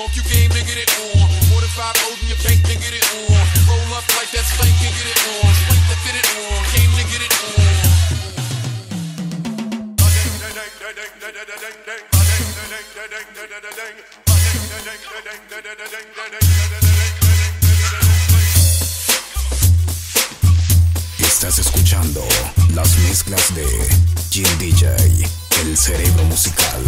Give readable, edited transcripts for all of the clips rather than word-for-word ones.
If you game, then get it on. 45 O's in your bank, then get it on. Roll up like that spank, and get it on. Spank to fit it on. Game, then get it on. Estás escuchando las mezclas de Jim DJ, el cerebro musical.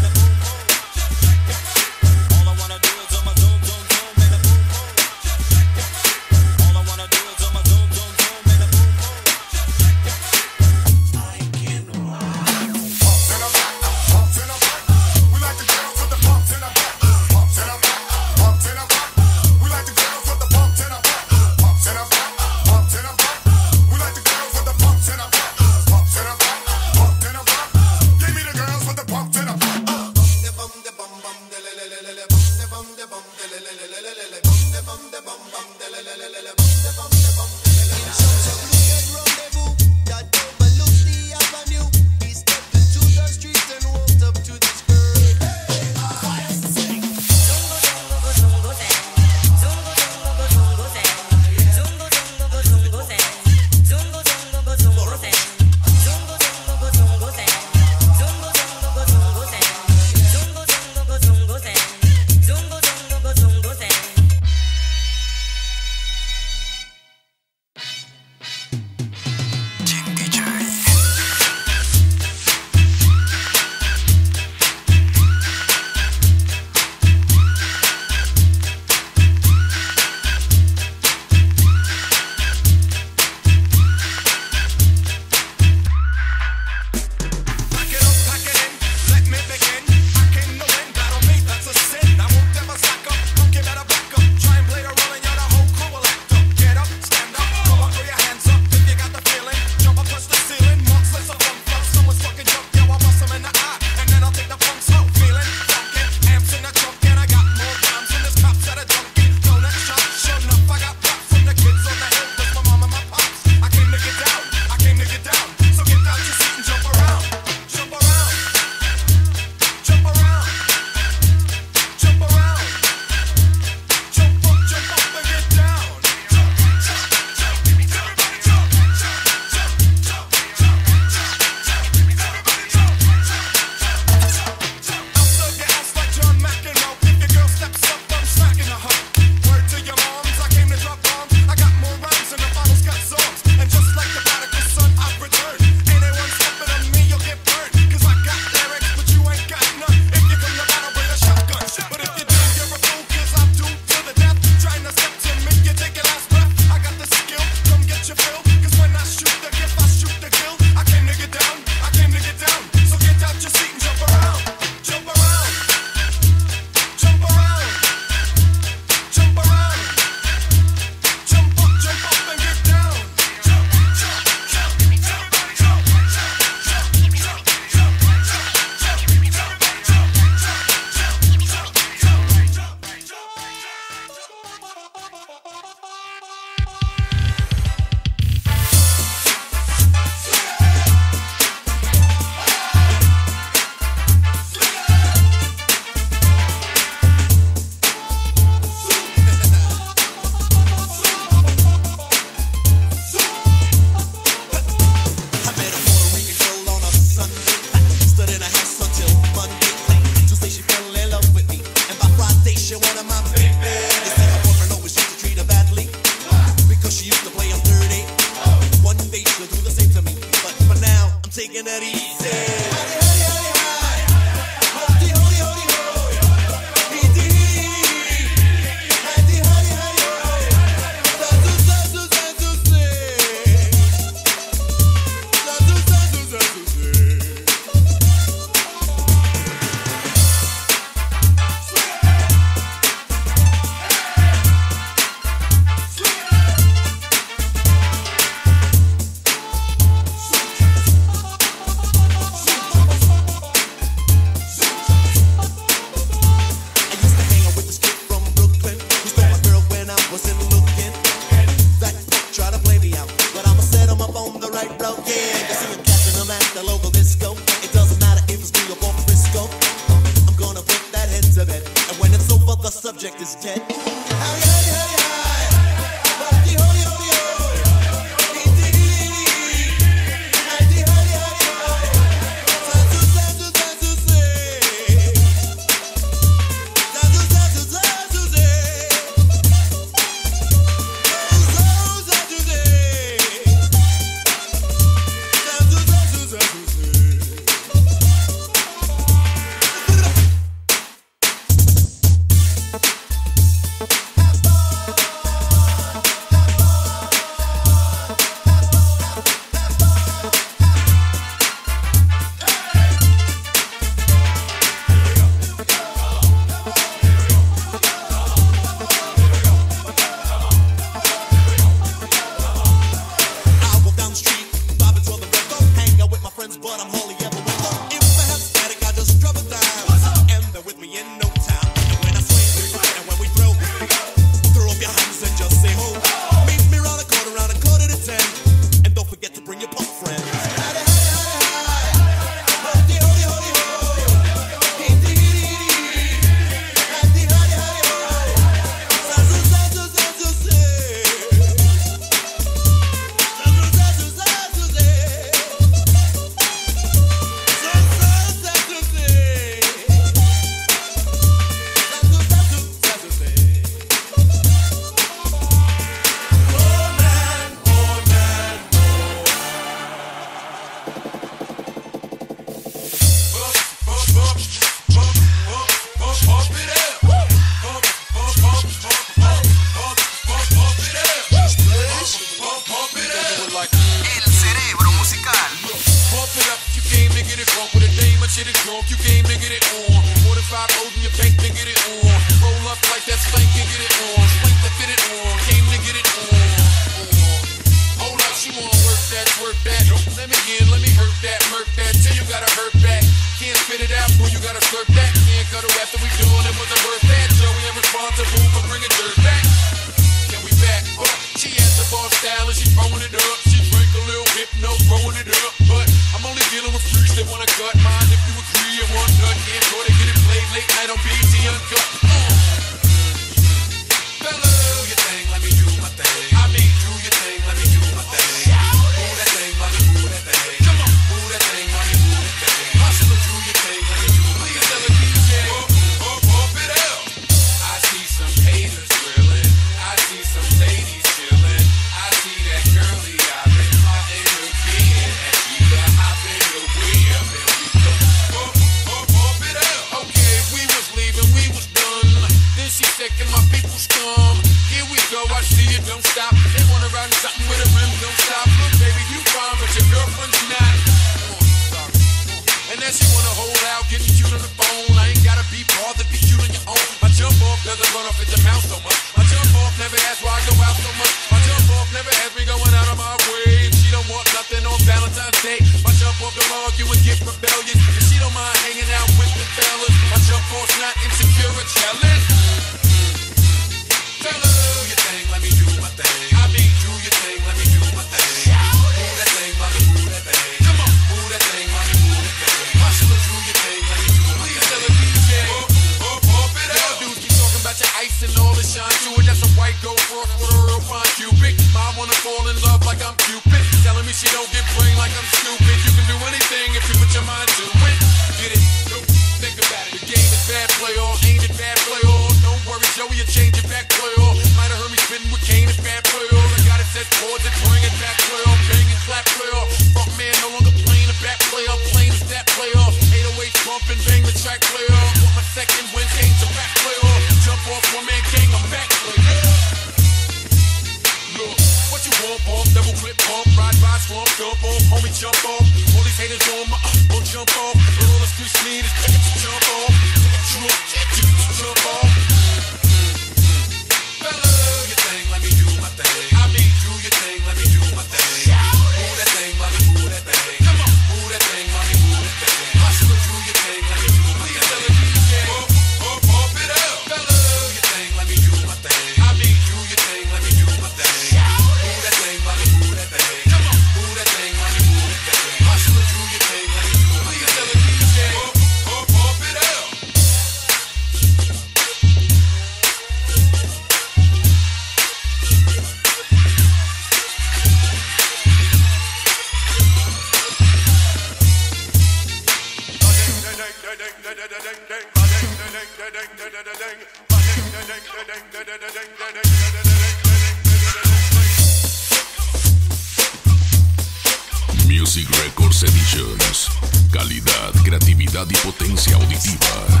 Music Records Editions. Calidad, creatividad y potencia auditiva.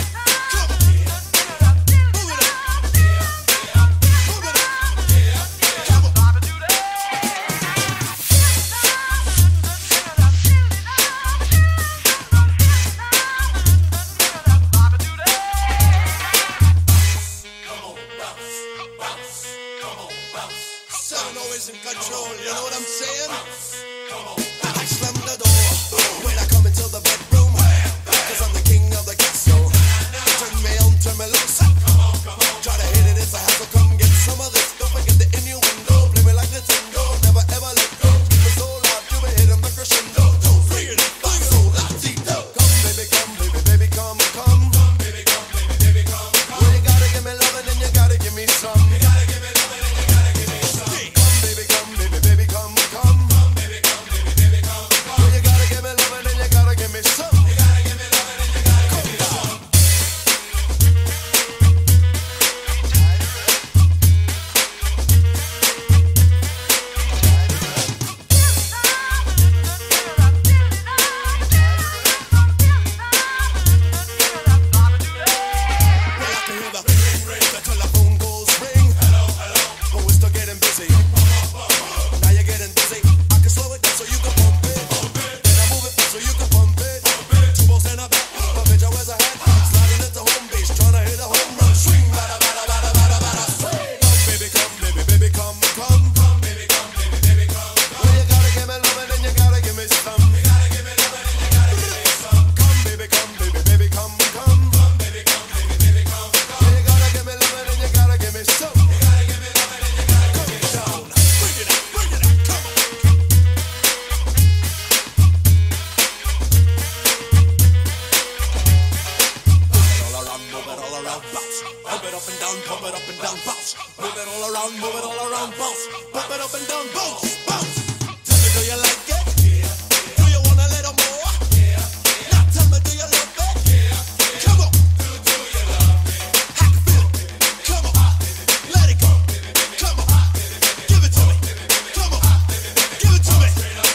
Always in control, you know what I'm saying? I slam the door when I come into the bedroom, 'cause I'm the king of the castle. Turn me on, turn me loose. Try to hit it, it's a hassle, come get some of this. Don't forget the innuendo, play me like Nintendo. Never ever let go, keep it so loud, you be hitting the crescendo. 2, 3, and 5, so latito. Come baby, come baby, baby, come, come. Come baby, come baby, baby, come, come. Well, you gotta give me loving and you gotta give me some. You gotta give me loving and you gotta give me some. Come baby, come baby, baby, come, come. Come baby, come baby, baby, come, come. Well, you gotta give me loving and you gotta give me some. You gotta give me loving and you gotta give me some. The telephone goes ring. Hello, hello. But we're still getting busy. Now you're getting dizzy. I can slow it down so you can pump it. Then I move it fast so you can pump it. 2 balls in a back, but bitch, I wears a hat. Sliding into home base, trying to hit a home run. Swing, bada, bada, bada, bada, bada, swing. Come baby, come baby, baby, come, come. Come baby, come baby, baby, come, come. Well, you gotta give me loving and you gotta give me some. You gotta give me loving and you gotta give me some. Come baby, come baby, baby, come, come. Come baby, come baby, baby, come, come. Well, you gotta give me loving and you gotta give me some. You gotta give me loving and you gotta give me some. Bring it out, come on. All around, move it all around, bounce. Pump it up and down, pump it up and down, bounce. Move it all around, move it all around, bounce. Pump it up and down, bounce, bounce. Tell me, do you like it? Do you want a little more? Now tell me, do you love it? Come on. Do you love me? I can feel it. Come on. Let it go. Come on. Give it to me. Come on. Give it to me.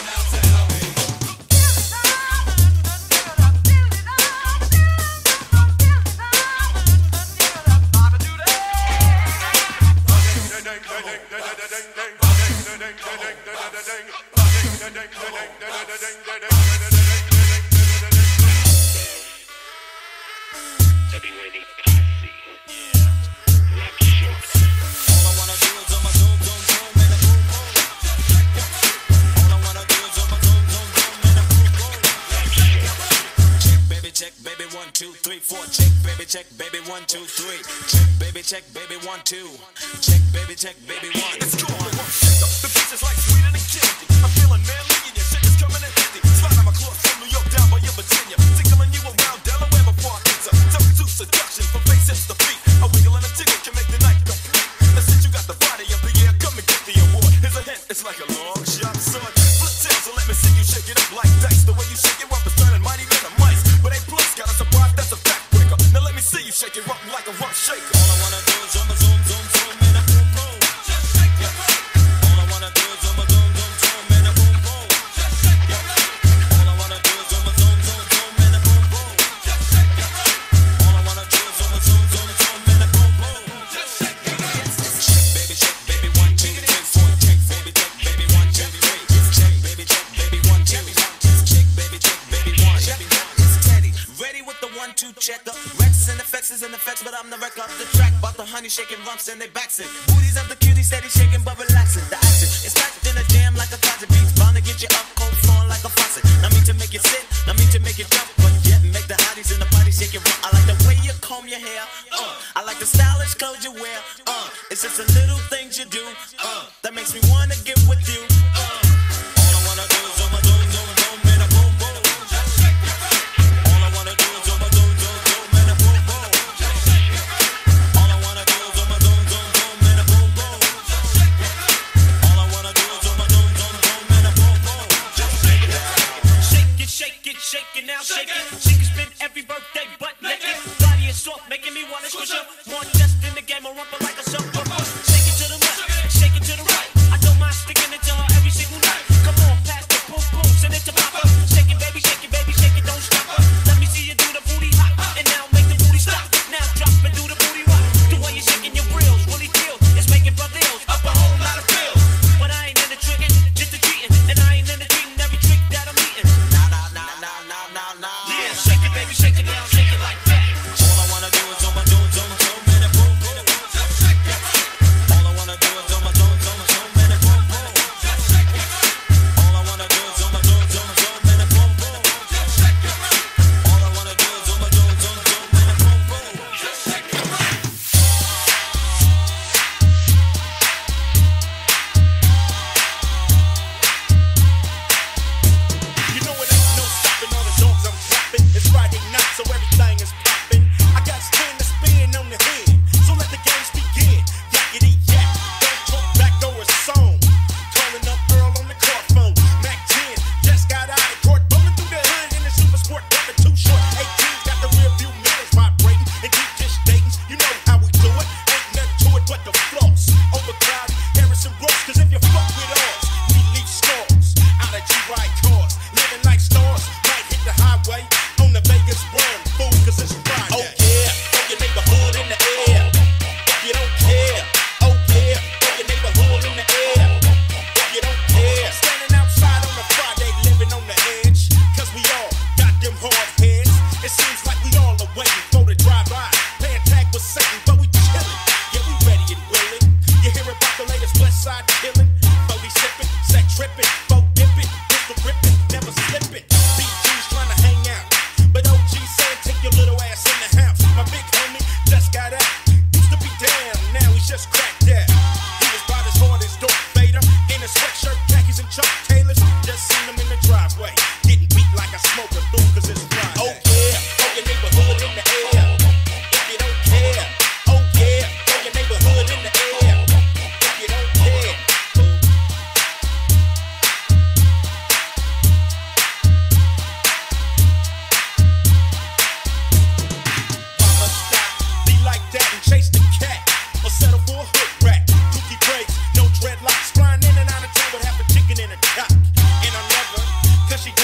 Check baby 1 2 3 4 check baby 1 2 3 check baby 1 2 check baby 1. It's cool. The beach is like sweeter than candy. I'm feeling manly and your shit is coming in handy. Slide on my clothes from New York down by your Virginia. Tickling you around Delaware before I enter. Double to seduction from face hips to feet. A wiggle and a jiggle can make the night complete. And since you got the body of the year, come and get the award. Here's a hint, it's like a long shot sword. Flip tails and let me see you shake it up like dice. The way you shake it up is turning mighty men of mice. But A plus got a surprise, that's a backbreaker. Now let me see you shake it up like a rough shaker. All I wanna do is zoom, zoom, zoom, zoom, and a boom, boom. Just shake it up. All I wanna do is zoom, zoom, zoom, zoom, and a boom, boom. Just shake it up. All I wanna do is zoom, zoom, zoom, zoom, and a boom, boom. Just shake it up. All I wanna do is zoom, zoom, zoom, zoom, and a boom, boom. Just shake it up. Shake baby 1 2 3 4 check baby 1 2 3 check baby 1 2 check baby 1. It's Teddy, ready with the 1 2 checker. Rex and effects is in effects, but I'm the wreck of the track. About the honey shaking rumps and they backs it. Booties of the cutie steady shaking but relaxing. The action is packed in a jam like a closet. Beats bound to get you up, cold flowing like a faucet. Not mean to make you sit, not mean to make you jump, but yet make the hotties in the body shake it. I like the way you comb your hair. I like the stylish clothes you wear. It's just the little things you do that makes me wanna get with you. All I wanna do is zoom, zoom, zoom, zoom, and a boom, boom. All I wanna do is zoom, zoom, zoom, zoom, and a boom, boom. All I wanna do is zoom, zoom, zoom, zoom, and a boom, boom. All I wanna do is zoom, zoom, zoom, zoom, and a boom, boom. Shake it, shake it now, shake it. Shake it, spin every birthday butt naked. Body is soft, making me wanna squish up. More just in the game, or rumble like a soap. sauce. Overcrowded, Harrison Ross, cause if you fuck with us, we leave scores. Out of G-Ride cars, living like stars. Might hit the highway on the Vegas run. Fool, cause it's Friday. Oh yeah, throw your neighborhood in the air. If you don't care, oh yeah, throw your neighborhood in the air. If you don't care, standing outside on a Friday, living on the edge. Cause we all got them hard heads. It seems like we all are waiting for the drive-by. Playing tag with Satan, but we chillin'. Yeah, we ready and willing. You hear about the latest West Side killin'? Phony sippin', set trippin', folk dippin', pistol grippin', never slippin'. BG's tryna hang out, but OG said take your little ass in the house. My big homie just got out. Used to be down, now he's just cracked out. He was about as hard as Darth Vader in a sweatshirt, khakis and Chuck Taylors. Just seen him in the driveway, getting beat like a smoker through, cause it's Friday. Oh yeah, throw your neighborhood in the air. If you don't care, oh yeah, throw your neighborhood in the air. If you don't care. Mama stop, be like that and chase the cat, or settle for a hood rat. Dookie braids, no dreadlocks, flying in and out of town with half a chicken in a cock. And I love her, cause she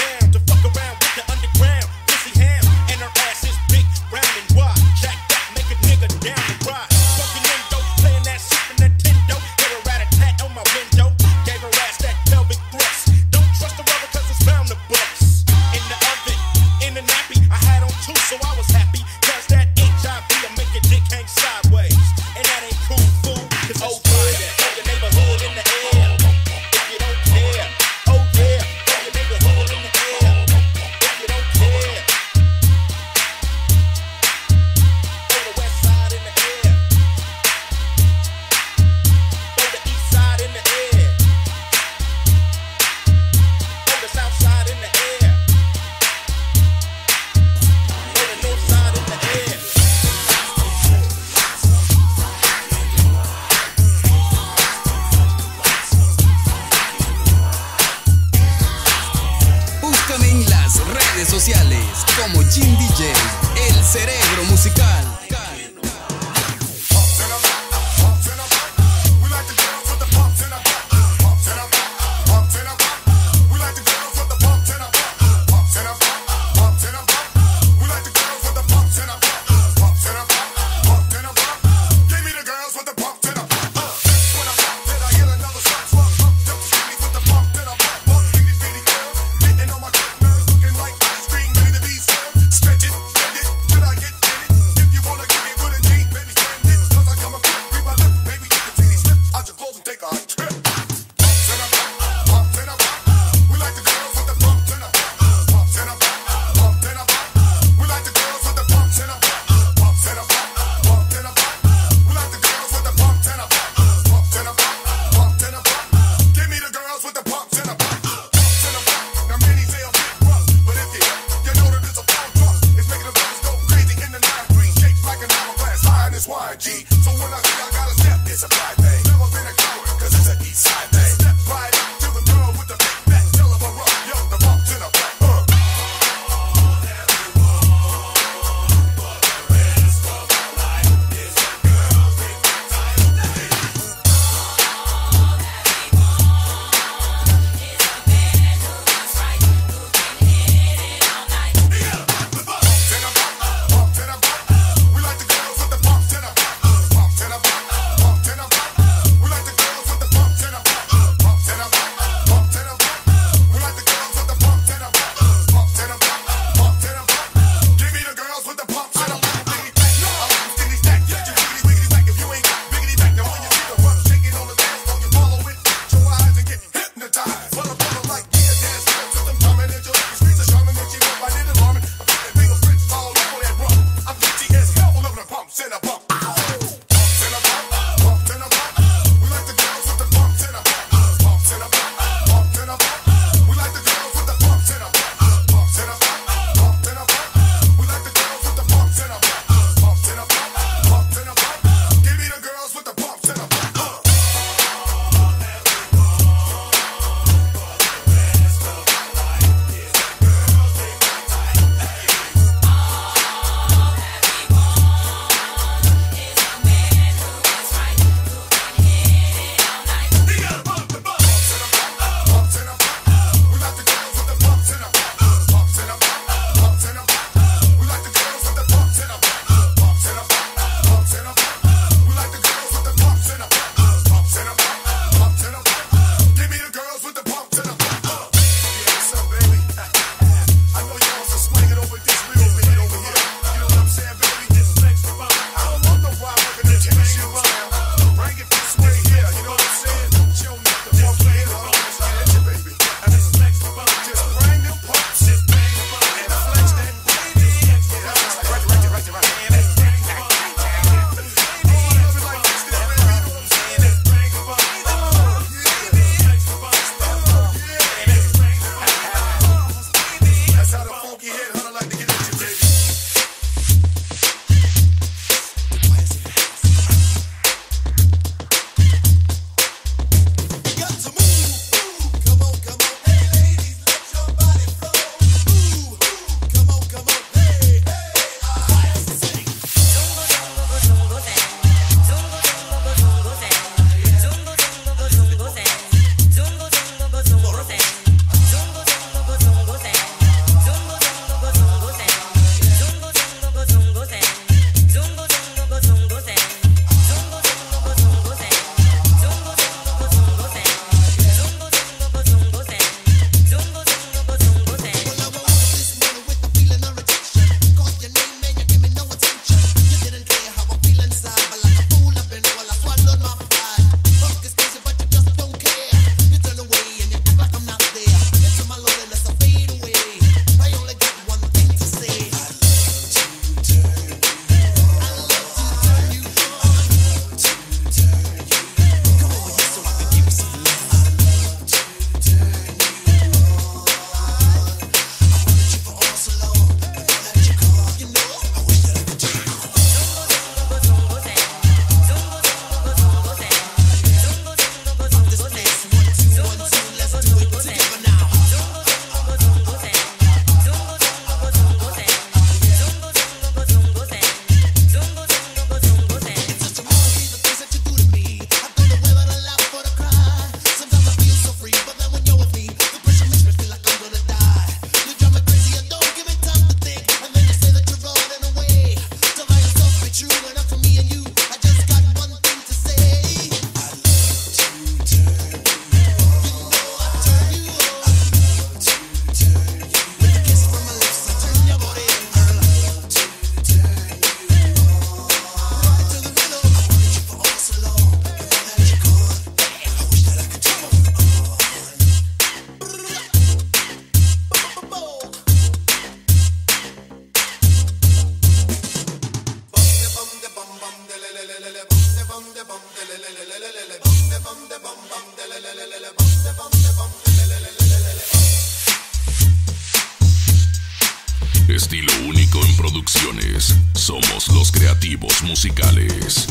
estilo único en producciones. Somos los creativos musicales.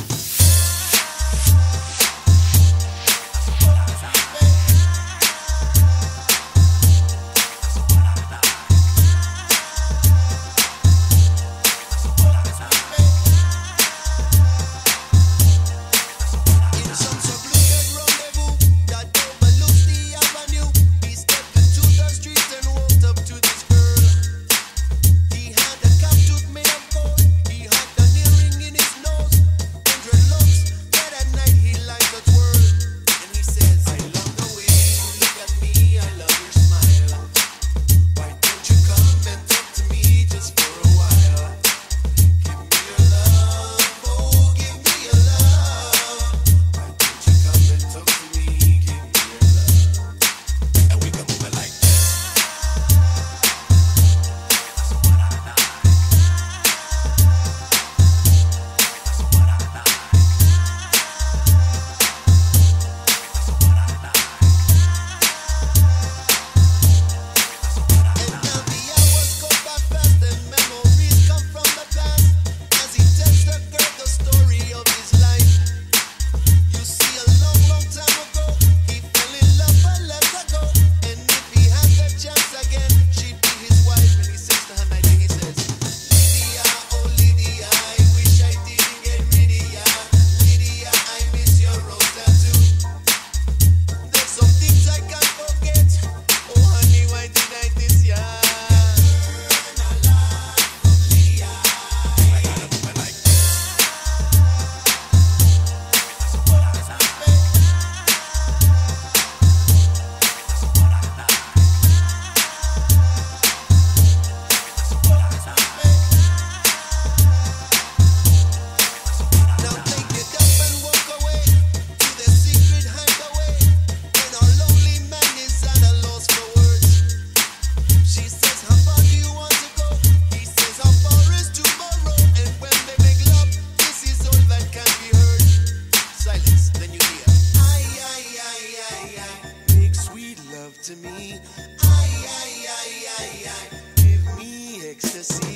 To me, ay, ay, ay, ay, ay, give me ecstasy.